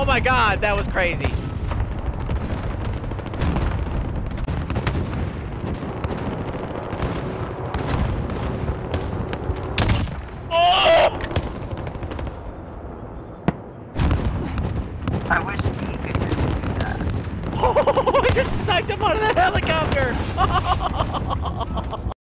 Oh my god, that was crazy. Oh! I wish he could just do that. Oh, I just sniped him out of the helicopter!